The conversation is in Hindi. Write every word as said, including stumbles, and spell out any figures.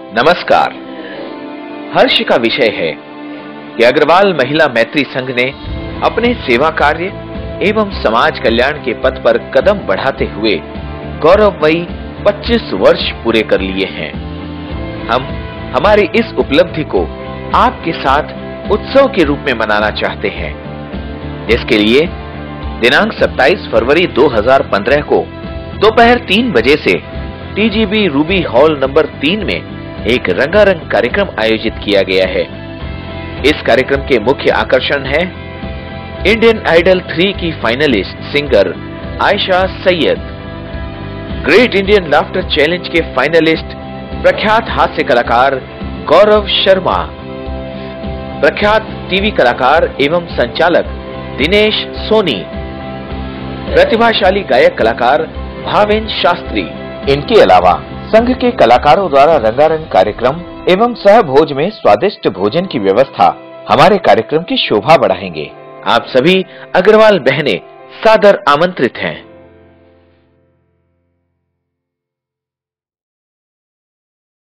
नमस्कार। हर्ष का विषय है कि अग्रवाल महिला मैत्री संघ ने अपने सेवा कार्य एवं समाज कल्याण के पथ पर कदम बढ़ाते हुए गौरवमयी पच्चीस वर्ष पूरे कर लिए हैं। हम हमारी इस उपलब्धि को आपके साथ उत्सव के रूप में मनाना चाहते हैं। इसके लिए दिनांक सत्ताईस फरवरी दो हज़ार पंद्रह को दोपहर तीन बजे से टीजीबी रूबी हॉल नंबर तीन में एक रंगारंग कार्यक्रम आयोजित किया गया है। इस कार्यक्रम के मुख्य आकर्षण हैं इंडियन आइडल थ्री की finalist singer Ayesha Syed, great Indian laughter challenge के फाइनलिस्ट प्रख्यात हास्य कलाकार गौरव शर्मा, प्रख्यात टीवी कलाकार एवं संचालक दिनेश सोनी, प्रतिभाशाली गायक कलाकार भावेन शास्त्री। इनके अलावा संघ के कलाकारों द्वारा रंगारंग कार्यक्रम एवं सहभोज में स्वादिष्ट भोजन की व्यवस्था हमारे कार्यक्रम की शोभा बढ़ाएंगे। आप सभी अग्रवाल बहनें सादर आमंत्रित हैं।